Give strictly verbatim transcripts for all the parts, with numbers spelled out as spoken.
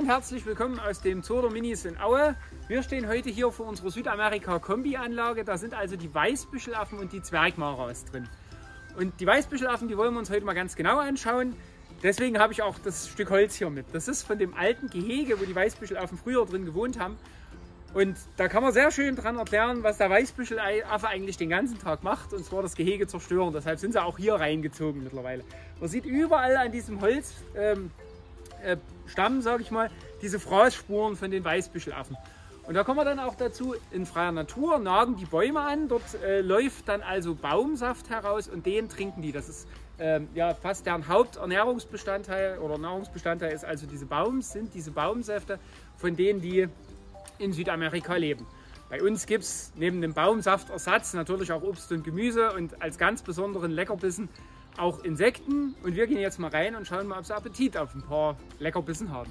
und herzlich willkommen aus dem Zoo der Minis in Aue. Wir stehen heute hier vor unserer Südamerika-Kombi-Anlage. Da sind also die Weißbüschelaffen und die Zwergmaras drin. Und die Weißbüschelaffen, die wollen wir uns heute mal ganz genau anschauen. Deswegen habe ich auch das Stück Holz hier mit. Das ist von dem alten Gehege, wo die Weißbüschelaffen früher drin gewohnt haben. Und da kann man sehr schön dran erklären, was der Weißbüschelaffe eigentlich den ganzen Tag macht. Und zwar das Gehege zerstören. Deshalb sind sie auch hier reingezogen mittlerweile. Man sieht überall an diesem Holz ähm, äh, Stamm, sage ich mal, diese Fraßspuren von den Weißbüschelaffen. Und da kommen wir dann auch dazu, in freier Natur nagen die Bäume an, dort äh, läuft dann also Baumsaft heraus und den trinken die. Das ist ähm, ja fast deren Haupternährungsbestandteil oder Nahrungsbestandteil ist also diese Baum, sind diese Baumsäfte, von denen die in Südamerika leben. Bei uns gibt es neben dem Baumsaftersatz natürlich auch Obst und Gemüse und als ganz besonderen Leckerbissen auch Insekten. Und wir gehen jetzt mal rein und schauen mal, ob sie Appetit auf ein paar Leckerbissen haben.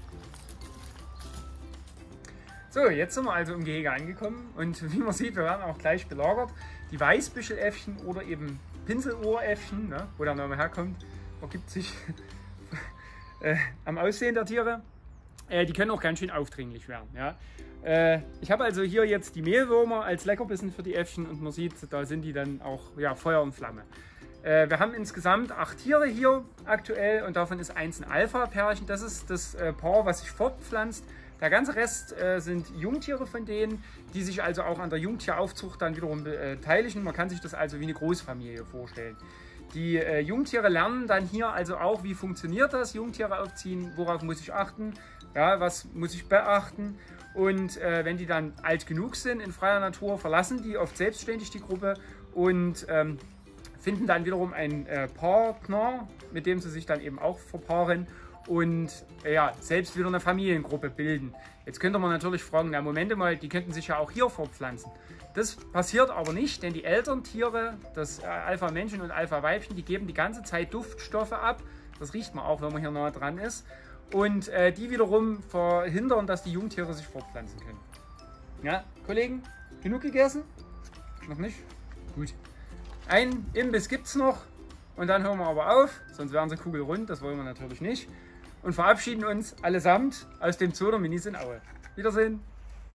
So, jetzt sind wir also im Gehege angekommen und wie man sieht, wir werden auch gleich belagert. Die Weißbüscheläffchen oder eben Pinselohräffchen, ne, wo der Name herkommt, ergibt sich äh, am Aussehen der Tiere. Äh, die können auch ganz schön aufdringlich werden. Ja. Äh, ich habe also hier jetzt die Mehlwürmer als Leckerbissen für die Äffchen und man sieht, da sind die dann auch ja, Feuer und Flamme. Äh, wir haben insgesamt acht Tiere hier aktuell und davon ist eins ein Alpha-Pärchen. Das ist das äh, Paar, was sich fortpflanzt. Der ganze Rest äh, sind Jungtiere von denen, die sich also auch an der Jungtieraufzucht dann wiederum beteiligen. Man kann sich das also wie eine Großfamilie vorstellen. Die äh, Jungtiere lernen dann hier also auch, wie funktioniert das, Jungtiere aufziehen, worauf muss ich achten, ja, was muss ich beachten. Und äh, wenn die dann alt genug sind in freier Natur, verlassen die oft selbstständig die Gruppe und ähm, finden dann wiederum einen äh, Partner, mit dem sie sich dann eben auch verpaaren und äh, ja, selbst wieder eine Familiengruppe bilden. Jetzt könnte man natürlich fragen, na Moment mal, die könnten sich ja auch hier fortpflanzen. Das passiert aber nicht, denn die Elterntiere, das äh, Alpha-Männchen und Alpha-Weibchen, die geben die ganze Zeit Duftstoffe ab. Das riecht man auch, wenn man hier nah dran ist. Und äh, die wiederum verhindern, dass die Jungtiere sich fortpflanzen können. Ja, Kollegen, genug gegessen? Noch nicht? Gut. Ein Imbiss gibt es noch und dann hören wir aber auf, sonst wären sie kugelrund, das wollen wir natürlich nicht. Und verabschieden uns allesamt aus dem Zoo der Minis in Aue. Wiedersehen!